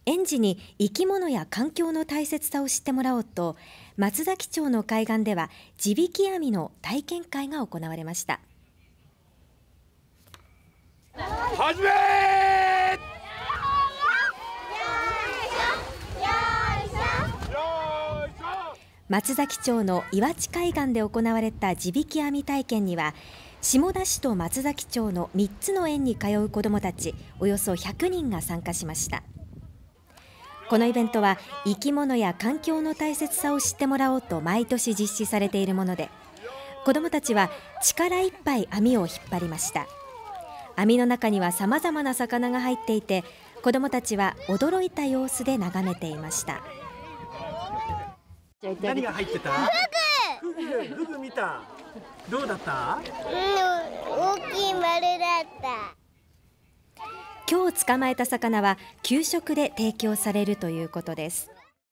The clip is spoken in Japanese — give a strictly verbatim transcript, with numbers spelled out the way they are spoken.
園児に生き物や環境の大切さを知ってもらおうと、松崎町の海岸では地引き網の体験会が行われました。 始め松崎町の岩地海岸で行われた地引き網体験には、下田市と松崎町のみっつの園に通う子どもたちおよそひゃくにんが参加しました。このイベントは生き物や環境の大切さを知ってもらおうと毎年実施されているもので、子どもたちは力いっぱい網を引っ張りました。網の中にはさまざまな魚が入っていて、子どもたちは驚いた様子で眺めていました。 何が入ってた？フグ。フグ、フグ見た。どうだった？ うん、大きい丸だった。 今日捕まえた魚は給食で提供されるということです。